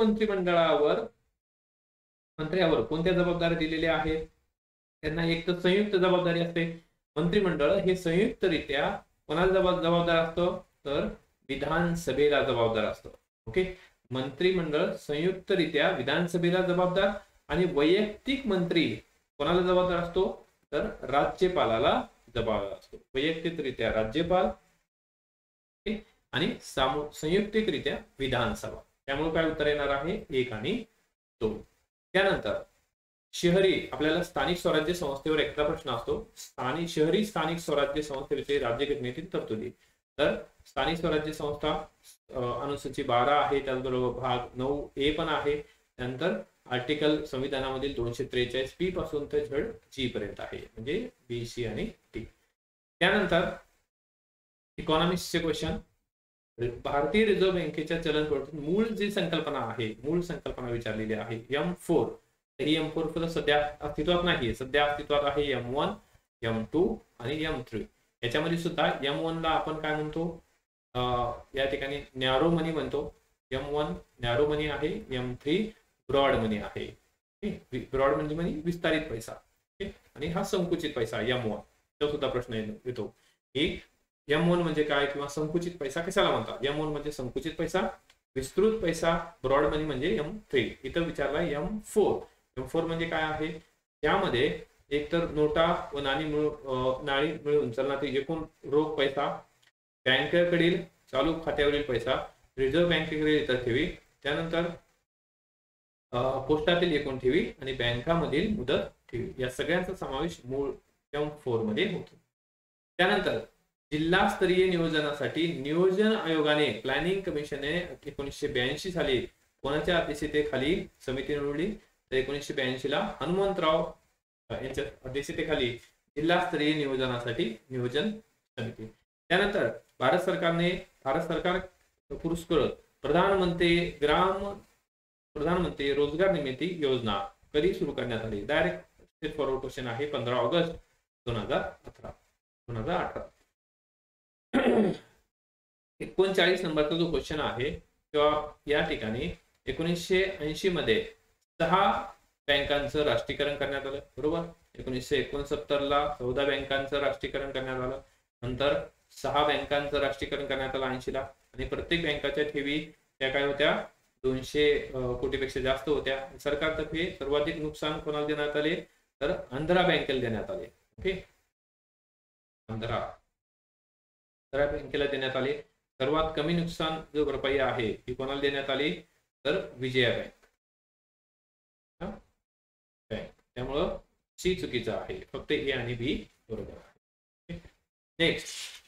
मंत्र्यावर कोणत्या जबाबदाऱ्या दिलेल्या आहेत? त्यांना एक तर संयुक्त जबाबदारी असते. मंत्रिमंडळ हे संयुक्तरित्या कोणाला जबाबदार असतं? तर विधानसभेला जबाबदार असतं. ओके, मंत्रिमंडळ संयुक्तरित्या विधानसभेला जबाबदार, आणि वैयक्तिक मंत्री कोणाला जबाबदार असतो? तर राज्यपालाला जबाबदार असतो. वैयक्तिकरित्या राज्यपाल आणि संयुक्तिकरित्या विधानसभा. त्यामुळे काय उत्तर येणार आहे? 1 आणि 2. त्यानंतर शहरी, आपल्याला स्थानिक स्वराज्य संस्थेवर एकदा प्रश्न असतो. शहरी स्थानिक स्वराज्य संस्थेविषयी राज्यघटनेतील तरतुदी. तर स्थानिक स्वराज्य संस्था अनुसूची 12 आहे, त्याचबरोबर भाग 9A पण आहे. त्यानंतर आर्टिकल संविधानामधील 243 P पासून ते G पर्यंत आहे, म्हणजे B, C आणि D. त्यानंतर इकॉनॉमिक्सचे क्वेश्चन. भारतीय रिझर्व्ह बँकेच्या चलन प्रवर्तन मूळ जी संकल्पना आहे, मूळ संकल्पना विचारलेली आहे M4. ही M4 सध्या अस्तित्वात नाही, सध्या अस्तित्वात आहे M1, M2 आणि M3. याच्यामध्ये सुद्धा M1 ला आपण काय म्हणतो, या ठिकाणी नॅरो मनी म्हणतो. M1 नॅरो मनी आहे, M3 ब्रॉड मनी आहे. ब्रॉड म्हणजे मनी विस्तारित पैसा, आणि हा संकुचित पैसा M1. तो सुद्धा प्रश्न येतो की M1 म्हणजे काय, किंवा संकुचित पैसा कशाला म्हणतात? M1 म्हणजे संकुचित पैसा, विस्तृत पैसा. ब्रॉड मनी म्हणजे M3. इथं विचारला M4. M4 म्हणजे काय आहे? यामध्ये एकतर नोटा व नाणी मिळून चलनातील एकूण रोख पैसा, बँकेकडील चालू खात्यावरील पैसा, रिझर्व्ह बँकेकडील इतर ठेवी, त्यानंतर पोस्टातील एकूण ठेवी आणि बँकामधील मुदत ठेवी, या सगळ्यांचा समावेश मूळ M4 मध्ये होतो. त्यानंतर जिल्हास्तरीय नियोजनासाठी नियोजन आयोगाने, प्लॅनिंग कमिशनने 1982 साली कोणाच्या अध्यक्षतेखाली समिती निवडली? तर 1982 ला हनुमंतराव यांच्या अध्यक्षतेखाली जिल्हास्तरीय नियोजनासाठी नियोजन समिती. त्यानंतर भारत सरकार पुरस्कृत प्रधानमंत्री रोजगार निर्मिती योजना कधी सुरू करण्यात आली? डायरेक्ट स्ट्रेट फॉरवर्ड क्वेश्चन आहे. 15 ऑगस्ट 2018. 39 नंबरचा जो क्वेश्चन आहे, तेव्हा या ठिकाणी 1980 मध्ये 6 बँकांचं राष्ट्रीयकरण करण्यात आलं, बरोबर. 1969 ला 14 बँकांचं राष्ट्रीयकरण करण्यात आलं. नंतर 6 बँकांचं राष्ट्रीयकरण करण्यात आलं 80 ला. आणि प्रत्येक बँकाच्या ठेवी त्या काय होत्या? 200 कोटीपेक्षा जास्त होत्या. सरकारतर्फे सर्वाधिक नुकसान कोणाला देण्यात आले? तर आंध्रा बँकेला देण्यात आले. ओके, आंध्रा बँकेला देण्यात आले. सर्वात कमी नुकसान जो भरपाई आहे ती कोणाला देण्यात आली? तर विजया बँक. त्यामुळं सी चुकीचं आहे, फक्त ए आणि बी बरोबर आहे. नेक्स्ट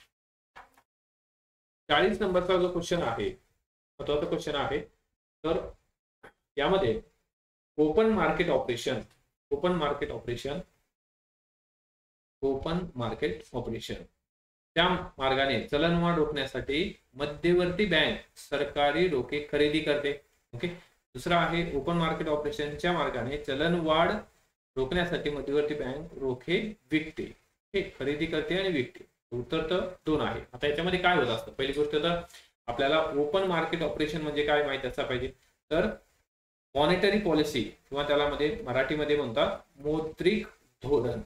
40 नंबरचा जो क्वेश्चन आहे, महत्वाचा क्वेश्चन आहे. तर यामध्ये ओपन मार्केट ऑपरेशन त्या मार्गाने चलनवाढ रोखण्यासाठी मध्यवर्ती बँक सरकारी रोखे खरेदी करते. ओके, दुसरा आहे ओपन मार्केट ऑपरेशनच्या मार्गाने चलनवाढ रोखण्यासाठी मध्यवर्ती बँक रोखे विकते. हे खरेदी करते आणि विकते. उत्तर तर 2 आहे. आता याच्यामध्ये काय होत असतं? पहिली गोष्ट तर आपल्याला ओपन मार्केट ऑपरेशन म्हणजे काय माहिती असला पाहिजे. तर मॉनिटरी पॉलिसी, किंवा त्याला मराठीमध्ये म्हणतात मौद्रिक धोरण.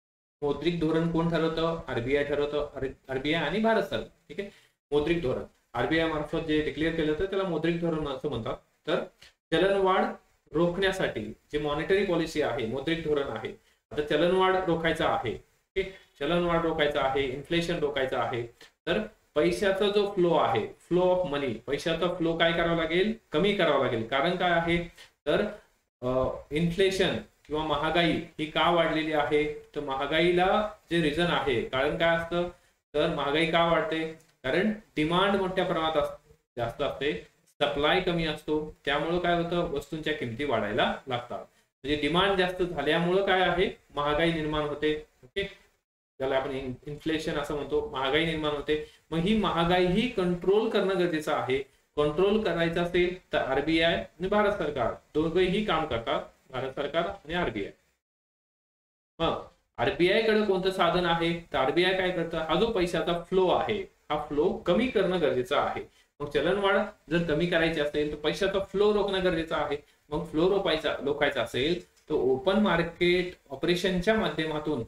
मौद्रिक धोरण कोण ठरवतं? आरबीआय ठरवतं. आरबीआय आणि भारत सरकार. ठीक आहे, मौद्रिक धोरण. आरबीआय मार्फत जे डिक्लेअर केलं होतं त्याला मौद्रिक धोरण असं म्हणतात. तर चलनवाढ रोखण्यासाठी जे मॉनिटरी पॉलिसी आहे, मौद्रिक धोरण आहे. आता चलनवाढ रोखायचा आहे, चलनवाढ रोखायचा आहे, इन्फ्लेशन रोखायचं आहे. तर पैशाचा जो फ्लो आहे, फ्लो ऑफ मनी, पैशाचा फ्लो काय करावा लागेल, कमी करावा लागेल. कारण काय आहे, तर इन्फ्लेशन किंवा महागाई ही का वाढलेली आहे, तर महागाईला जे रिझन आहे, कारण काय असतं, तर महागाई का वाढते, कारण डिमांड मोठ्या प्रमाणात जास्त असते, सप्लाय कमी असतो, त्यामुळे काय होतं, वस्तूंच्या किमती वाढायला लागतात. म्हणजे डिमांड जास्त झाल्यामुळे काय आहे, महागाई निर्माण होते. ओके, ज्याला आपण इन्फ्लेशन असं म्हणतो, महागाई निर्माण होते. मग ही महागाई ही कंट्रोल करणं गरजेचं आहे. कंट्रोल करायचं असेल तर आरबीआय आणि भारत सरकार दोघेही काम करतात, भारत सरकार आणि आरबीआय. मग आरबीआय कडे कोणतं साधन आहे, तर आरबीआय काय करतं, हा जो पैशाचा फ्लो आहे हा फ्लो कमी करणं गरजेचं आहे. मग चलनवाढ जर कमी करायची असेल तर पैशाचा फ्लो रोखणं गरजेचं आहे. मग फ्लो रोखायचा असेल तर ओपन मार्केट ऑपरेशनच्या माध्यमातून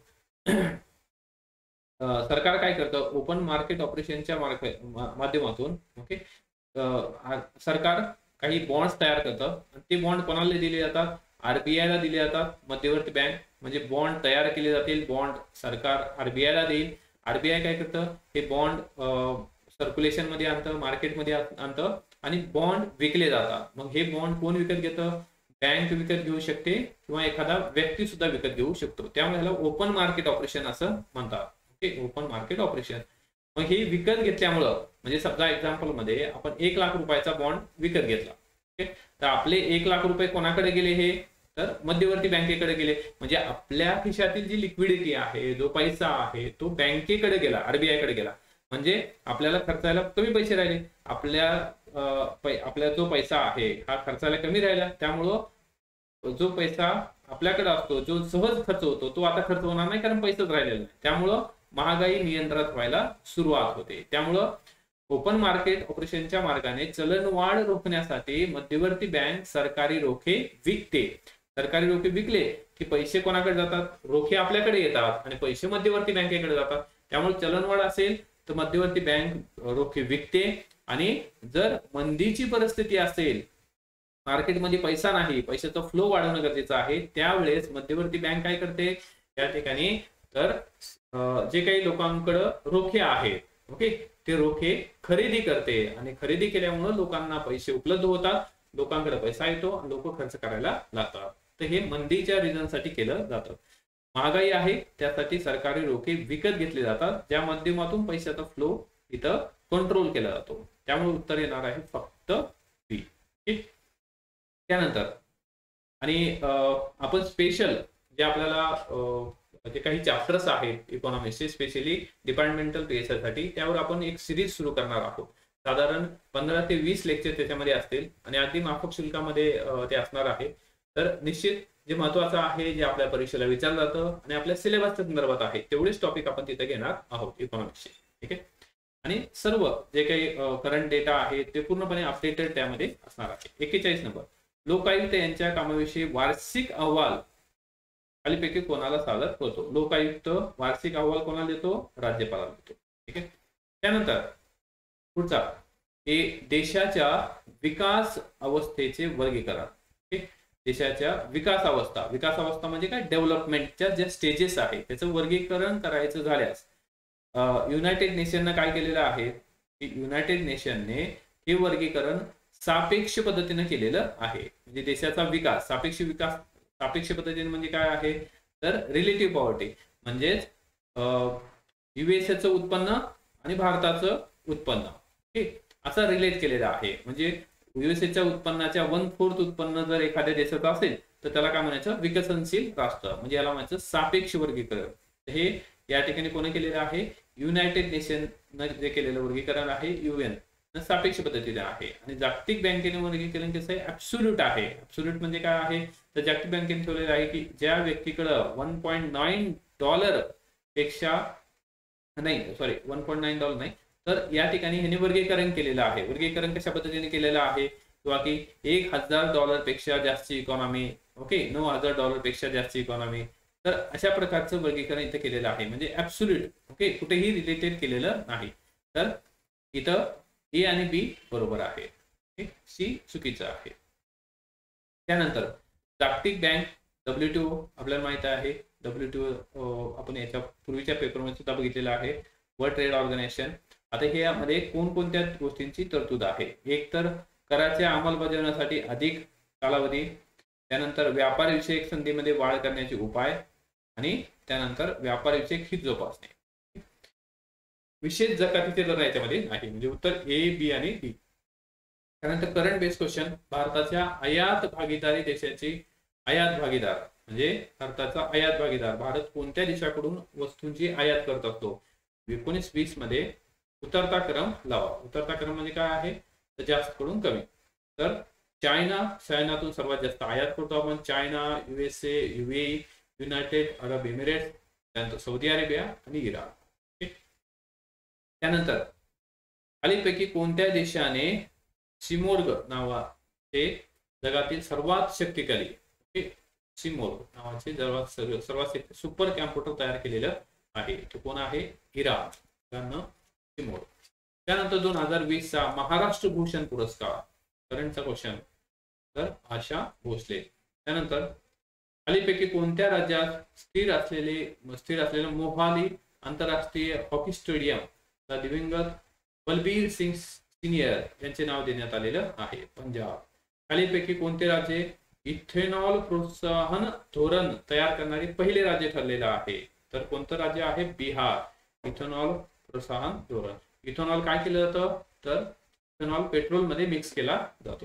सरकार काय करतं, ओपन मार्केट ऑपरेशनच्या माध्यमातून ओके सरकार काही बॉन्ड्स तयार करतं. ते बॉन्ड कोणाला दिले जातात, आरबीआय ला दिले जातात, मध्यवर्ती बँक. म्हणजे बॉन्ड तयार केले जातील, बॉन्ड सरकार आरबीआय ला देईल. आरबीआय काय करतं, हे बॉन्ड सर्क्युलेशन मध्ये आणतं, मार्केटमध्ये आणतं आणि बॉन्ड विकले जातात. मग हे बॉन्ड कोण विकत घेतं, बँक विकत घेऊ शकते किंवा एखादा व्यक्ती सुद्धा विकत घेऊ शकतो. त्यामुळे ह्याला ओपन मार्केट ऑपरेशन असं म्हणतात. Okay, open market operation. मग हे विकत घेतल्यामुळं, म्हणजे समजा एक्झाम्पल मध्ये आपण 1 लाख रुपयाचा बॉन्ड विकत घेतला. ओके, तर आपले 1 लाख रुपये कोणाकडे गेले, हे तर मध्यवर्ती बँकेकडे गेले. म्हणजे आपल्या खिशातील जी लिक्विडिटी आहे, जो पैसा आहे, तो बँकेकडे गेला, आरबीआय कडे गेला. म्हणजे आपल्याला खर्चायला कमी पैसे राहिले, आपल्या जो पैसा आहे हा खर्चायला कमी राहिला. त्यामुळं जो पैसा आपल्याकडे असतो, जो सहज खर्च होतो, तो आता खर्च होणार नाही, कारण पैसाच राहिलेला नाही. त्यामुळं महागाई नियंत्रणात व्हायला सुरुवात होते. त्यामुळं ओपन मार्केट ऑपरेशनच्या मार्गाने चलनवाढ रोखण्यासाठी मध्यवर्ती बँक सरकारी रोखे विकते. सरकारी रोखे विकले की पैसे कोणाकडे जातात, रोखे आपल्याकडे येतात आणि पैसे मध्यवर्ती बँकेकडे जातात. त्यामुळे चलनवाढ असेल तर मध्यवर्ती बँक रोखे विकते. आणि जर मंदीची परिस्थिती असेल, मार्केटमध्ये पैसा नाही, पैशाचा फ्लो वाढवणं गरजेचं आहे, त्यावेळेस मध्यवर्ती बँक काय करते, त्या ठिकाणी तर जे काही लोकांकडे रोखे आहेत, ओके, ते रोखे खरेदी करते. आणि खरेदी केल्यामुळे लोकांना पैसे उपलब्ध होतात, लोकांकडे पैसा येतो आणि लोक खर्च करायला लागतात. तर हे मंदीच्या रिझनसाठी केलं जातं. महागाई आहे त्यासाठी सरकारी रोखे विकत घेतले जातात, ज्या माध्यमातून पैशाचा फ्लो इथं कंट्रोल केला जातो. त्यामुळे उत्तर येणार आहे फक्त बी. त्यानंतर आणि आपण स्पेशल जे आपल्याला जे काही चॅप्टर्स आहेत इकॉनॉमिक्सचे, स्पेशली डिपार्टमेंटल पीएसआय साठी, त्यावर आपण एक सिरीज सुरू करणार आहोत. साधारण 15 ते 20 लेक्चर त्याच्यामध्ये असतील आणि अगदी माफक शुल्कामध्ये ते असणार आहे. तर निश्चित जे महत्वाचं आहे, जे आपल्या परीक्षेला विचारलं जातं आणि आपल्या सिलेबसच्या संदर्भात आहे, तेवढेच टॉपिक आपण तिथे घेणार आहोत इकॉनॉमिक्सचे. ठीक आहे, आणि सर्व जे काही करंट डेटा आहे ते पूर्णपणे अपडेटेड त्यामध्ये असणार आहे. 41 नंबर, लोकायुक्त यांच्या कामाविषयी वार्षिक अहवाल खालीपैकी कोणाला सादर होतो. लोकायुक्त वार्षिक अहवाल कोणाला देतो, राज्यपालाला देतो. ठीक आहे, त्यानंतर पुढचा हे देशाच्या विकास अवस्थेचे वर्गीकरण. देशाच्या विकास अवस्था म्हणजे काय, डेव्हलपमेंटच्या ज्या स्टेजेस आहेत त्याचं वर्गीकरण करायचं झाल्यास युनायटेड नेशनने काय केलेलं आहे, की युनायटेड नेशनने हे वर्गीकरण सापेक्ष पद्धतीने केलेलं आहे. म्हणजे देशाचा विकास, सापेक्ष पद्धतीने म्हणजे काय आहे, तर रिलेटिव्ह पॉवर्टी, म्हणजेच युएसएचं उत्पन्न आणि भारताचं उत्पन्न, ठीक, असं रिलेट केलेलं आहे. म्हणजे युएसएच्या उत्पन्नाच्या 1/4 उत्पन्न जर एखाद्या देशाचं असेल तर त्याला काय म्हणायचं, विकसनशील राष्ट्र, म्हणजे याला म्हणायचं सापेक्ष वर्गीकरण. हे या ठिकाणी कोणी केलेलं आहे, युनायटेड नेशन जे केलेलं वर्गीकरण आहे, UN सापेक्ष पद्धतीने आहे. आणि जागतिक बँकेने वर्गीकरण कसं आहे, ॲब्सोल्यूट आहे. ॲब्सोल्यूट म्हणजे काय आहे, तर जागतिक बँकेने ठेवलेलं आहे की ज्या व्यक्तीकडे $1.9 पेक्षा नाही, सॉरी, $1.9 नाही, तर या ठिकाणी ह्याने वर्गीकरण केलेलं आहे. वर्गीकरण कशा पद्धतीने केलेलं आहे, किंवा की $1,000 पेक्षा जास्ती इकॉनॉमी, ओके, $9,000 पेक्षा जास्ती इकॉनॉमी, तर अशा प्रकारचं वर्गीकरण इथं केलेलं आहे. म्हणजे ॲब्सोल्यूट, ओके, कुठेही रिलेटेड केलेलं नाही. तर इथं ए आणि बी बरोबर आहे, सी चुकीचं आहे. त्यानंतर जागतिक बँक WTO आपल्याला माहित आहे. WTO आपण याच्या पूर्वीच्या पेपरमध्ये सुद्धा बघितलेलं आहे. World trade organisation. आता हे यामध्ये कोणकोणत्या गोष्टींची तरतूद आहे? एक तर कराच्या अंमलबजावणीसाठी अधिक कालावधी, त्यानंतर व्यापार विषयक संधीमध्ये वाढ करण्याचे उपाय आणि त्यानंतर व्यापार विषयक हित जोपासणे. विशेष जकातीचे दर याच्यामध्ये नाही, म्हणजे उत्तर ए, बी आणि डी. त्यानंतर करंट बेस क्वेश्चन, भारताच्या आयात भागीदारी देशाची आयात भागीदार म्हणजे भारताचा आयात भागीदार भारत कोणत्या देशाकडून वस्तूंची आयात करत असतो? 19-20 मध्ये उतरता क्रम लावा. उतरता क्रम म्हणजे काय आहे? तर जास्त कडून कमी. तर चायनातून सर्वात जास्त आयात करतो आपण. China, USA, UAE, United Arab Emirates, त्यानंतर सौदी अरेबिया आणि इराण. त्यानंतर खालीलपैकी कोणत्या देशाने सिमोर्ग नावाचे जगातील सर्वात शक्तिशाली सिमोर्ग नावाचे सर्वात सुपर कॅम्प्युटर तयार केलेलं आहे? तो कोण आहे? इराण. सिमोर्ग. त्यानंतर 2020 चा महाराष्ट्र भूषण पुरस्कार, करंटचा क्वेश्चन, तर आशा भोसले. त्यानंतर खालीलपैकी कोणत्या राज्यात स्थिर असलेलं मोहाली आंतरराष्ट्रीय हॉकी स्टेडियम दिवंगत बलबीर सिंग सिनियर यांचे नाव देण्यात आलेलं आहे? पंजाब. खालीलपैकी कोणते राज्य इथेनॉल प्रोत्साहन धोरण तयार करणारे पहिले राज्य ठरलेलं आहे? तर कोणतं राज्य आहे? बिहार. इथेनॉल प्रोत्साहन धोरण. इथेनॉल काय केलं जातं? तर इथेनॉल पेट्रोल मध्ये मिक्स केला जातो.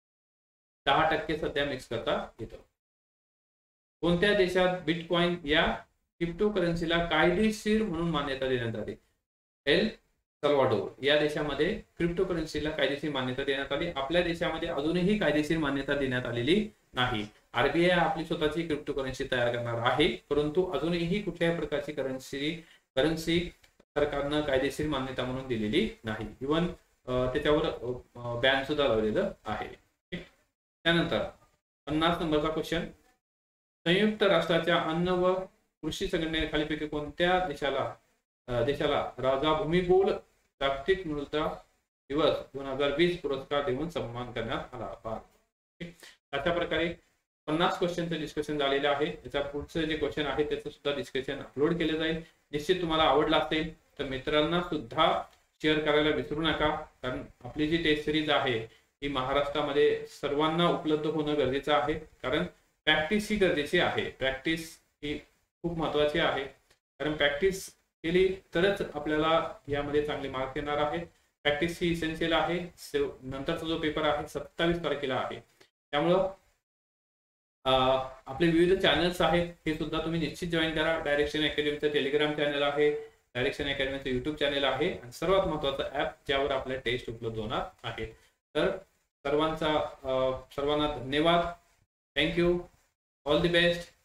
10% सध्या मिक्स करता येतं. कोणत्या देशात बिटकॉइन या क्रिप्टो करन्सीला कायदेशीर म्हणून मान्यता देण्यात आली? एल सल्वाडोर या देशामध्ये क्रिप्टो करन्सीला कायदेशीर मान्यता देण्यात आली. आपल्या देशामध्ये अजूनही कायदेशीर मान्यता देण्यात आलेली नाही. RBI आपली स्वतःची क्रिप्टो करन्सी तयार करणार आहे, परंतु अजूनही कुठल्याही प्रकारची करन्सी सरकारनं कायदेशीर मान्यता म्हणून दिलेली नाही. इव्हन त्याच्यावर बॅन सुद्धा लावलेलं आहे. त्यानंतर 50 नंबरचा क्वेश्चन, संयुक्त राष्ट्राच्या अन्न व कृषी संघटने खालीपैकी कोणत्या देशाला राजा भूमिबोल जागतिक मृदा दिवस 2020 पुरस्कार देऊन सन्मान करण्यात आला? अशा प्रकारे 50 क्वेश्चनचं डिस्कशन झालेलं आहे. याचा पुढचं जे क्वेश्चन आहे त्याचं सुद्धा डिस्कशन अपलोड केलं जाईल. निश्चित तुम्हाला आवडला असेल तर मित्रांना सुद्धा शेअर करायला विसरू नका, कारण आपली जी टेस्ट सिरीज आहे ही महाराष्ट्रामध्ये सर्वांना उपलब्ध होणं गरजेचं आहे. कारण प्रॅक्टिस ही गरजेची आहे. प्रॅक्टिस ही खूप महत्वाची आहे, कारण प्रॅक्टिस केली तरच आपल्याला यामध्ये चांगले मार्क येणार आहेत. प्रॅक्टिस ही इसेन्शियल आहे. नंतरचा जो पेपर आहे 27 तारखेला आहे. त्यामुळं आपले विविध चॅनल्स आहेत हे सुद्धा तुम्ही निश्चित जॉईन करा. डायरेक्शन अकॅडमीचं टेलिग्राम चॅनल आहे, डायरेक्शन अकॅडमीचं युट्यूब चॅनल आहे आणि सर्वात महत्वाचं ऍप ज्यावर आपल्या टेस्ट उपलब्ध होणार आहे. तर सर्वांना धन्यवाद. थँक्यू. All the best.